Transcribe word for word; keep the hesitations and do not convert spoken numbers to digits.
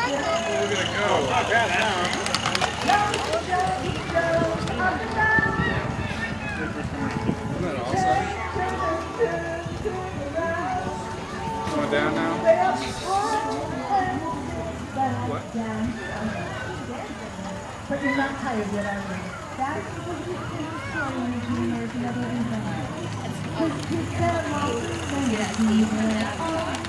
go. Not bad now. Isn't that awesome? Going down now? What? But you're not tired yet, are you? That's because you think the story making there's another reason. Because you said a lot of things.